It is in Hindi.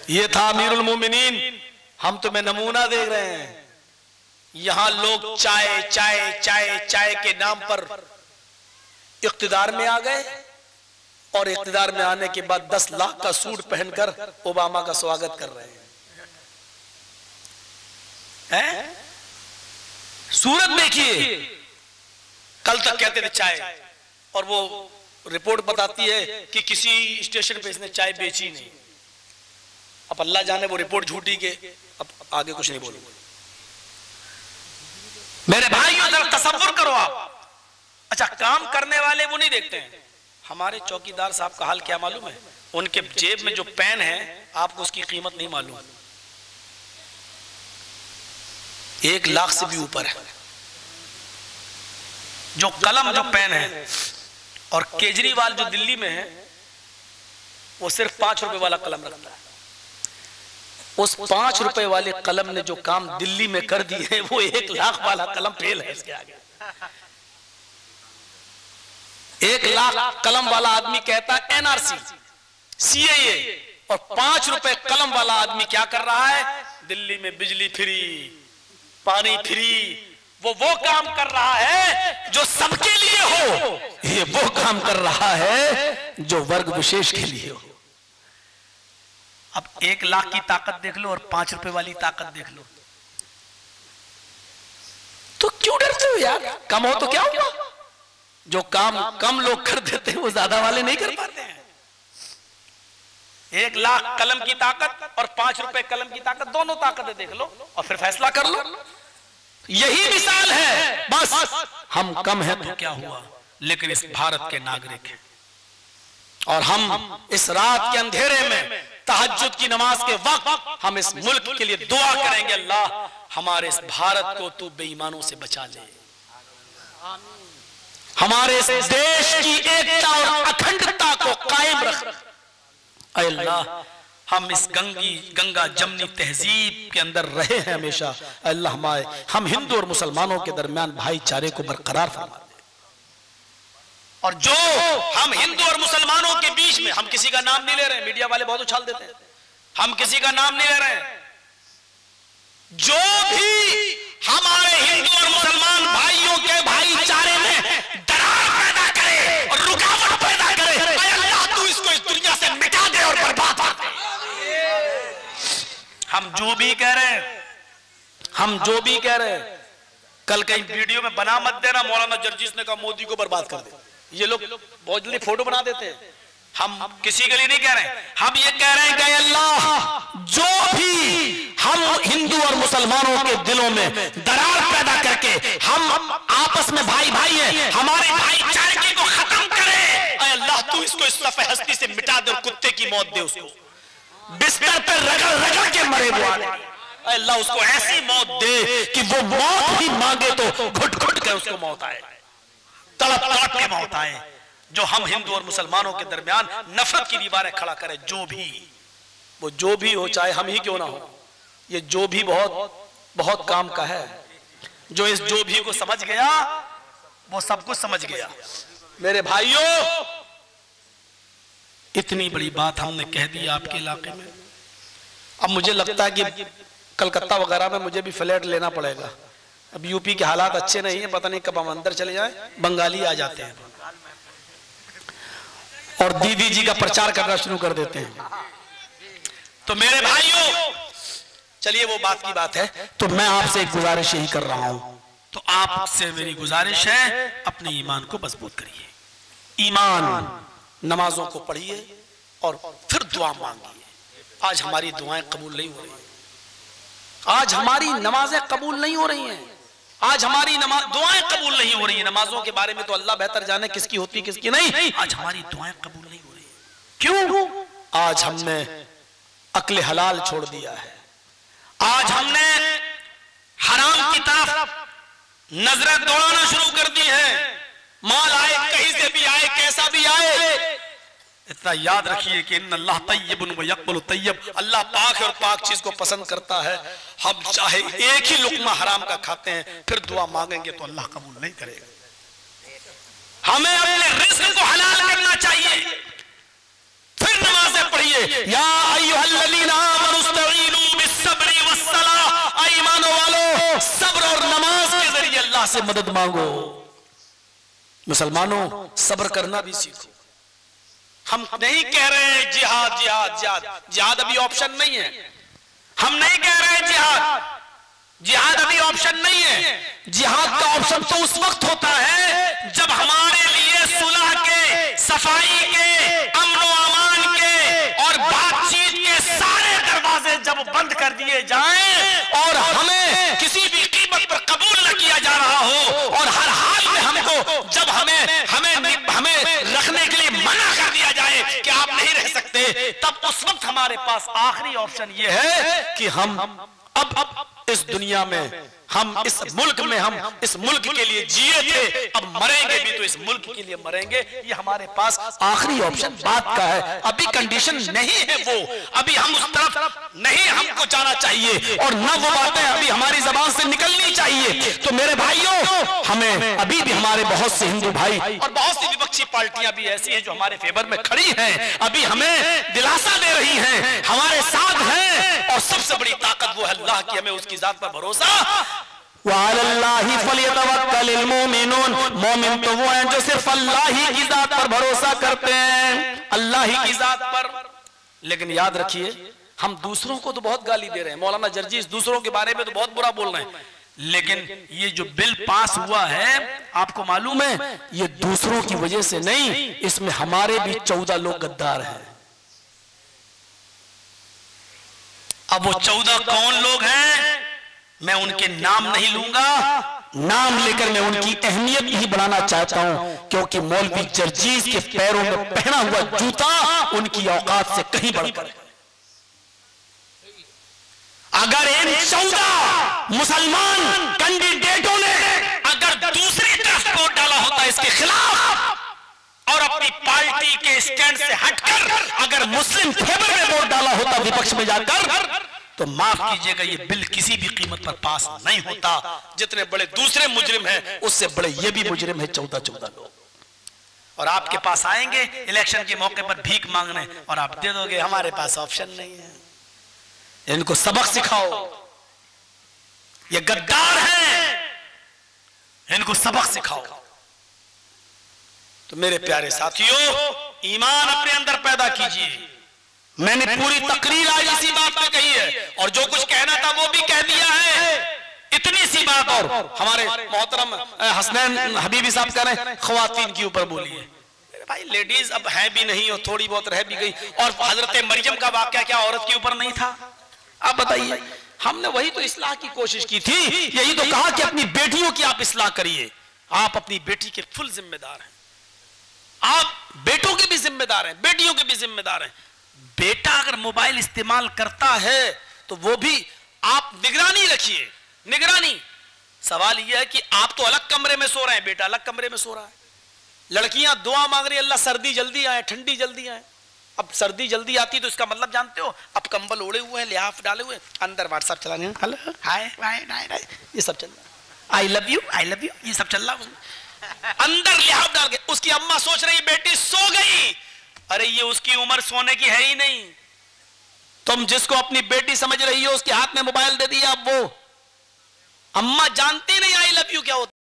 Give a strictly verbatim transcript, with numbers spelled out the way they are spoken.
ये था अमीरुल मोमिनीन। हम तुम्हें नमूना देख रहे हैं। यहां लोग चाय चाय चाय चाय के नाम पर इख्तिदार में आ गए और इख्तिदार में आने के बाद दस लाख का सूट पहनकर ओबामा का स्वागत कर रहे हैं, हैं? सूरत देखिए, कल तक कहते थे चाय, और वो रिपोर्ट बताती है कि किसी स्टेशन पे इसने चाय बेची नहीं। अब अल्लाह जाने वो रिपोर्ट झूठी के, अब आगे कुछ नहीं बोलूंगा। मेरे भाइयों जरा तसव्वुर करो आप। अच्छा, काम करने वाले वो नहीं देखते हैं। हमारे चौकीदार साहब का हाल क्या मालूम है? उनके जेब में जो पेन है आपको उसकी कीमत नहीं मालूम, एक लाख से भी ऊपर है। जो कलम जो पेन है, और केजरीवाल जो दिल्ली में है वो सिर्फ पांच रुपए वाला कलम रखता है। उस पांच रुपए वाले कलम ने जो काम दिल्ली में कर दिए है वो एक लाख वाला कलम फेल है इसके आगे। एक लाख कलम वाला आदमी कहता है एनआरसी, सीएए, और पांच रुपए कलम वाला आदमी क्या कर रहा है? दिल्ली में बिजली फ्री, पानी फ्री। वो वो काम कर रहा है जो सबके लिए हो, ये वो काम कर रहा है जो वर्ग विशेष के लिए हो। अब एक लाख की ताकत देख लो और पांच रुपए वाली ताकत देख लो, तो क्यों डरते हो यार? कम हो तो क्या हुआ? जो काम कम लोग कर देते हैं वो ज्यादा वाले नहीं कर पाते हैं। एक लाख कलम की ताकत और पांच रुपए कलम की ताकत, दोनों ताकतें देख लो और फिर फैसला कर लो। यही मिसाल है। बस हम कम हैं तो क्या हुआ, लेकिन इस भारत के नागरिक हैं, और हम इस रात के अंधेरे में तहज्जुद की नमाज के वक्त हम इस मुल्क के लिए दुआ करेंगे, अल्लाह हमारे इस भारत को तू बेईमानों से बचा ले, हमारे इस देश की एकता और अखंडता को कायम रख। अल्लाह हम इस गंगी गंगा जमनी तहजीब के अंदर रहे हैं हमेशा। अल्लाह हमारे हम हिंदू और मुसलमानों के दरमियान भाईचारे को बरकरार फरमा दे। और जो हम हिंदू और मुसलमानों के बीच में, हम किसी का नाम नहीं ले रहे, मीडिया वाले बहुत उछाल देते हैं, हम किसी का नाम नहीं ले रहे हैं, जो भी हमारे हिंदू और मुसलमान भाइयों के भाईचारे में दरार पैदा करे और रुकावट पैदा करे, अल्लाह तू इसको इस दुनिया से मिटा दे और बर्बाद कर दे। हम जो भी कह रहे हैं, हम जो भी कह रहे हैं, कल कहीं वीडियो में बना मत देना मौलाना जर्जीस ने कहा मोदी को बर्बाद कर दे। ये लोग बहुत जल्दी फोटो बना देते हैं। हम किसी के लिए नहीं कह रहे हैं, हम ये कह रहे हैं कि अल्लाह जो भी हम हिंदू और मुसलमानों के दिलों में दरार पैदा करके हम आपस में भाई भाई हैं, हमारे भाईचारे को खत्म करे, अल्लाह तू इसको इस सफ़े हस्ती से मिटा दे और कुत्ते की मौत दे, उसको बिस्तर पर रगड़ रगड़ के मरे वो आदमी, अल्लाह उसको ऐसी मौत दे कि वो मौत ही मांगे तो घुट घुट के उसको मौत आए, तड़प तड़प के मौत आए। जो हम हिंदू और मुसलमानों के दरमियान नफरत की दीवारें खड़ा करे, जो भी वो जो भी हो, चाहे हम ही क्यों ना हो, ये जो भी बहुत बहुत काम का है। जो इस जो भी को समझ गया वो सब कुछ समझ गया। मेरे भाइयों, इतनी बड़ी बात हमने कह दी आपके इलाके में। अब मुझे लगता है कि कलकत्ता वगैरह में मुझे भी फ्लैट लेना पड़ेगा। अब यूपी के हालात अच्छे नहीं है, पता नहीं कब हम अंदर चले जाए, बंगाली आ जाते हैं और दीदी जी का प्रचार करना शुरू कर देते हैं। तो मेरे भाइयों, चलिए वो बात की बात है, तो मैं आपसे एक गुजारिश यही कर रहा हूं, तो आपसे मेरी गुजारिश है अपने ईमान को मजबूत करिए, ईमान, नमाजों को पढ़िए और फिर दुआ मांगिए। आज हमारी दुआएं कबूल नहीं हो रही, आज हमारी नमाजें कबूल नहीं हो रही हैं, आज हमारी नमाज दुआएं कबूल नहीं हो रही हैं। नमाजों के बारे में तो अल्लाह बेहतर जाने किसकी होती किसकी नहीं। आज हमारी दुआएं कबूल नहीं हो रही हैं। क्यों? आज हमने अक्ल हलाल छोड़ दिया है, आज हमने हराम की तरफ नजरें दौड़ाना शुरू कर दी है। माल आए कहीं से भी आए, कैसा भी आए, इतना याद रखिए कि अल्लाह तय्यबुन व यक़बलु तय्यब, अल्लाह पाक है और पाक चीज को पसंद करता है। हम चाहे एक ही लुक़मा हराम का खाते हैं, फिर दुआ मांगेंगे तो अल्लाह कबूल नहीं करेगा। हमें अपने रिज़्क़ को हलाल करना चाहिए, फिर नमाज़ें पढ़िए। या अय्युहल्लज़ीना अल्लाह से मदद मांगो। मुसलमानों, सब्र करना भी सीखो। हम नहीं कह रहे जिहाद जिहाद जिहाद जिहाद अभी ऑप्शन नहीं है। हम नहीं कह रहे जिहाद जिहाद अभी ऑप्शन नहीं है। जिहाद का ऑप्शन तो उस वक्त होता है जब हमारे लिए सुलह के, सफाई के, अमन व अमान के और बातचीत के सारे दरवाजे जब बंद कर दिए जाएं और हमें किसी भी कीमत पर कबूल न किया जा रहा हो और हर हाल में हमको जब हमें हमें हमें रखने के लिए मना कर दिया जाए कि आप नहीं रह सकते, तब उस वक्त हमारे पास आखिरी ऑप्शन यह है कि हम अब अब इस दुनिया में, हम इस मुल्क में, हम इस मुल्क के लिए जिए थे, अब मरेंगे भी तो इस मुल्क के लिए मरेंगे। ये हमारे पास आखिरी ऑप्शन बात का है। अभी कंडीशन नहीं है वो, अभी हम उस तरफ नहीं हमको जाना चाहिए और न वो बातें अभी हमारी जबान से निकलनी चाहिए। तो मेरे भाइयों, हमें अभी भी हमारे बहुत से हिंदू भाई और बहुत सी विपक्षी पार्टियां भी ऐसी हैं जो हमारे फेवर में खड़ी हैं, अभी हमें दिलासा दे रही हैं, हमारे साथ हैं और सबसे बड़ी ताकत वो है अल्लाह की। हमें उसकी जात पर भरोसा। वअलल्लाहि फलियतवक्कलिल मोमिनून, मोमिन तो वो हैं जो सिर्फ अल्लाह ही की जात पर भरोसा करते हैं, अल्लाह ही की जात पर। लेकिन याद रखिए, हम दूसरों को तो बहुत गाली दे रहे हैं, मौलाना जर्जीस दूसरों के बारे में तो बहुत बुरा बोल रहे हैं, लेकिन ये जो बिल पास हुआ है, आपको मालूम है, ये दूसरों की वजह से नहीं, इसमें हमारे भी चौदह लोग गद्दार हैं। अब वो चौदह कौन लोग हैं, मैं उनके नाम नहीं लूंगा, नाम लेकर मैं उनकी अहमियत ही बढ़ाना चाहता हूं, क्योंकि मौलवी जर्जीस के पैरों में पहना हुआ जूता उनकी औकात से कहीं बढ़कर। अगर इन चौदह मुसलमान कैंडिडेटों ने अगर दूसरी तरफ वोट डाला होता इसके खिलाफ और अपनी पार्टी के स्टैंड से हटकर अगर मुस्लिम फेवर में वोट डाला होता विपक्ष में जाकर, तो माफ कीजिएगा, ये बिल किसी भी कीमत पर पास नहीं होता। जितने बड़े दूसरे मुजरिम हैं, उससे बड़े ये भी मुजरिम है, चौदह चौदह लोग। और आपके पास आएंगे इलेक्शन के मौके पर भीख मांगने और आप दे दोगे, हमारे पास ऑप्शन नहीं है। इनको सबक सिखाओ, ये गद्दार हैं, इनको सबक सिखाओ। तो मेरे प्यारे साथियों, ईमान अपने अंदर पैदा कीजिए। मैंने पूरी तकरीर आज इसी बात पे कही है और जो कुछ कहना था वो भी कह दिया है। इतनी सी बात, और हमारे मोहतरम हसनैन हबीबी साहब कह रहे हैं ख्वातीन के ऊपर बोलिए। भाई लेडीज अब है भी नहीं और थोड़ी बहुत रह भी गई, और हजरत मरियम का वाकया क्या औरत के ऊपर नहीं था? आप बताइए, हमने वही तो इस्लाह की कोशिश की थी, यही तो कहा कि अपनी बेटियों की आप इस्लाह करिए। आप अपनी बेटी के फुल जिम्मेदार हैं, आप बेटों के भी जिम्मेदार हैं, बेटियों के भी जिम्मेदार हैं। बेटा अगर मोबाइल इस्तेमाल करता है तो वो भी आप निगरानी रखिए, निगरानी। सवाल यह है कि आप तो अलग कमरे में सो रहे हैं, बेटा अलग कमरे में सो रहा है। लड़कियां दुआ मांग रही है, अल्लाह सर्दी जल्दी आए, ठंडी जल्दी आए। अब सर्दी जल्दी आती तो इसका मतलब जानते हो, अब कंबल ओढ़े हुए हैं, लिहाफ डाले हुए, अंदर व्हाट्सएप चला रहे हैं, हेलो हाय हाय हाय, ये सब चल रहा है, I love you I love you, ये सब चल रहा है। अंदर लिहाफ डाल के उसकी अम्मा सोच रही बेटी सो गई, अरे ये उसकी उम्र सोने की है ही नहीं। तुम जिसको अपनी बेटी समझ रही हो उसके हाथ में मोबाइल दे दिया, अब वो अम्मा जानती नहीं आई लव यू क्या होता।